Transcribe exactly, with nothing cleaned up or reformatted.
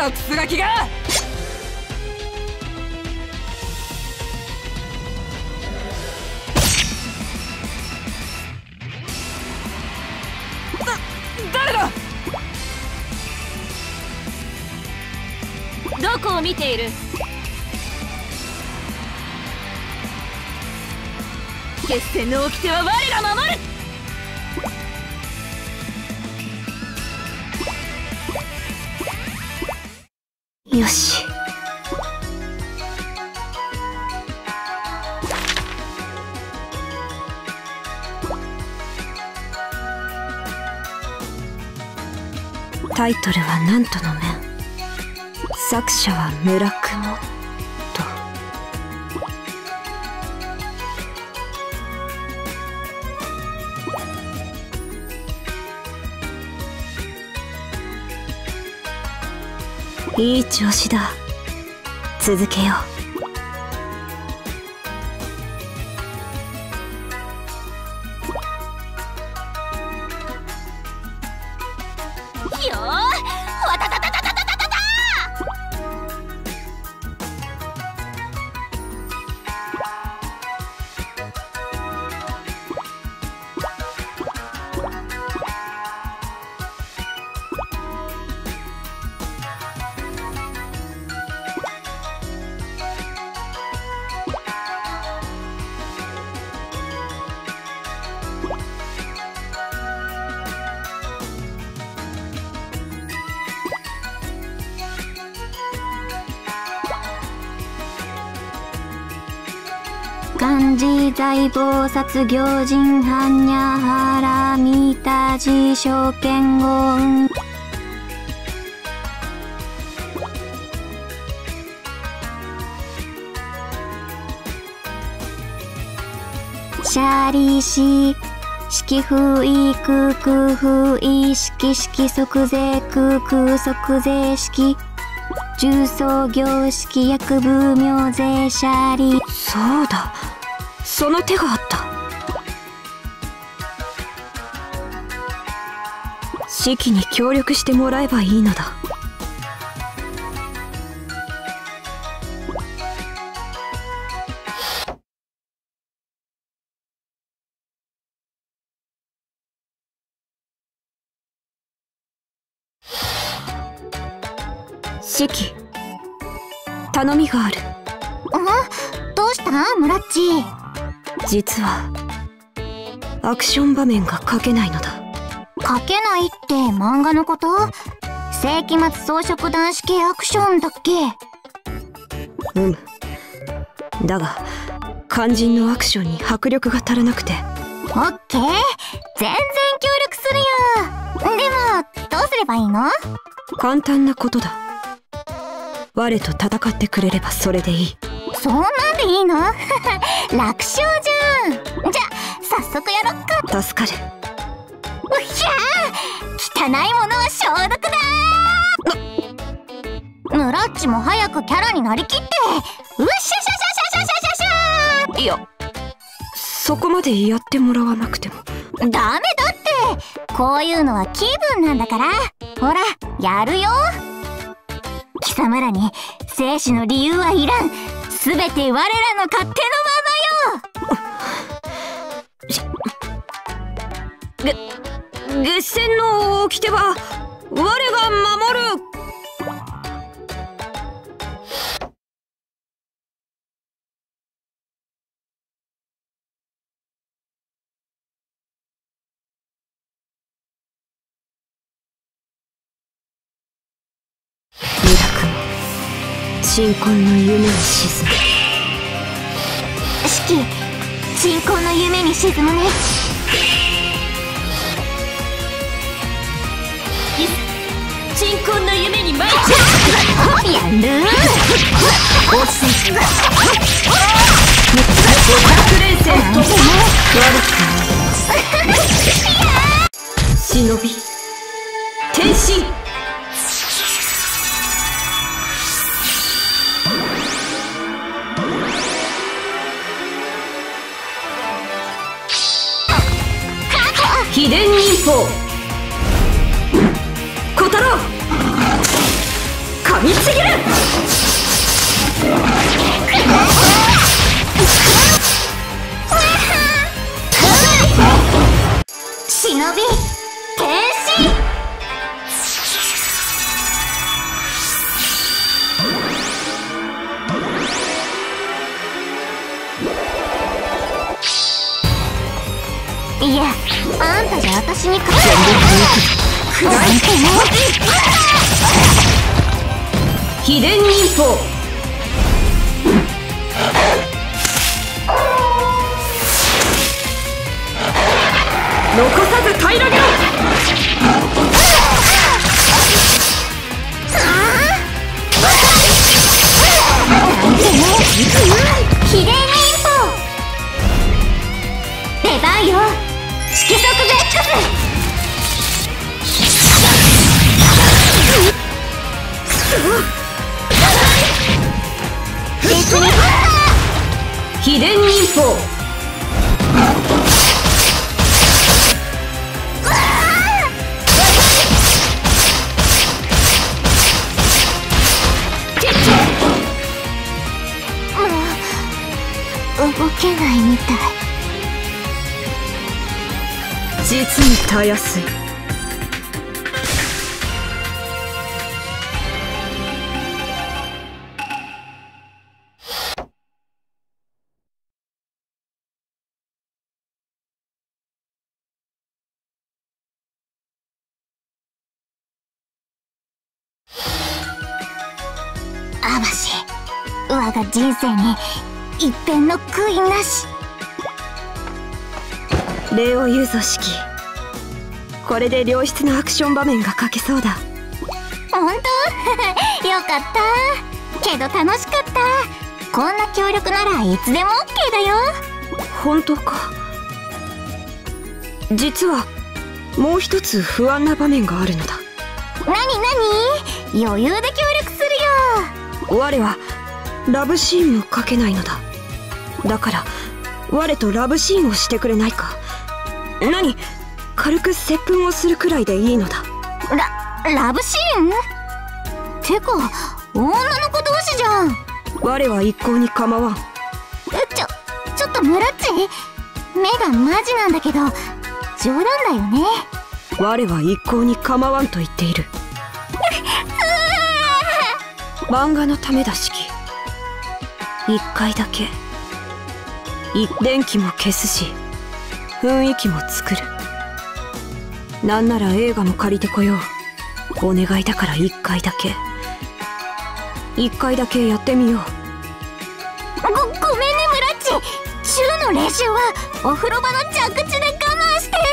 ろクスガキが。だ誰だ。 どこを見ている。決戦の掟は我が守る。 よし。タイトルはなんとの面、作者は村雲と。いい調子だ。続けよう。 よー、わたたたたたたたたた。 漢字財宝殺行人般若波羅蜜多事証券語運。シャリシ式風意空空風意識式即税空空即税式重創業式薬部名税シャリ。そうだ、その手があった。式に協力してもらえばいいのだ。式、頼みがある。 あ、どうしたムラッチ。 実はアクション場面が描けないのだ。 描けないって漫画のこと？世紀末装飾男子系アクションだっけ？ うむ。だが肝心のアクションに迫力が足らなくて。 オッケー、全然協力するよ。でもどうすればいいの？ 簡単なことだ。我と戦ってくれればそれでいい。 そんなんでいいの？楽勝じゃん。じゃ早速やろっか。 助かる。 うひゃー、汚いものは消毒だー。ムラッチも早くキャラになりきって。うっしゃしゃしゃしゃしゃしゃしゃしゃ。 いや、そこまでやってもらわなくても。 ダメだって、こういうのは気分なんだから。ほらやるよ。貴様らに生死の理由はいらん。すべて我らの勝手のままよ。 げ月戦の掟は我が守る。鎮魂の夢に沈む。 式、鎮魂の夢に沈むね。 鎮魂の夢に参っちゃやる。 落ち着いて。百連戦とも悪くない。忍び転身。秘伝忍法小太郎噛みちぎる。 忍び変身。いや、あんたじゃ私に勝てない。 秘伝忍法。残さず平らげろ。 秘伝忍法。出番よ。色速ゼックス。 秘伝忍法。 動けないみたい。 実にたやすい。 アバシ、我が人生に一片の悔いなし。 礼を言うぞシキ。これで良質なアクション場面が描けそうだ。 ほんとよかった。けど楽しかった。こんな協力ならいつでも オーケー だよ。 本当か。実はもう一つ不安な場面があるのだ。 なになに、余裕で協力するよ。 我はラブシーンも描けないのだ。だから我とラブシーンをしてくれないか。何、軽く接吻をするくらいでいいのだ。 ラ、ラブシーン？てか、女の子同士じゃん。 我は一向に構わん。 ちょ、ちょっとムラッチ、目がマジなんだけど、冗談だよね。 我は一向に構わんと言っている。漫画のためだシキ。一回だけい電気も消すし雰囲気も作る。なんなら映画も借りてこよう。お願いだから一回だけ一回だけやってみよう。 ご、ごめんねムラッチ。チューの練習はお風呂場の蛇口で我慢してる。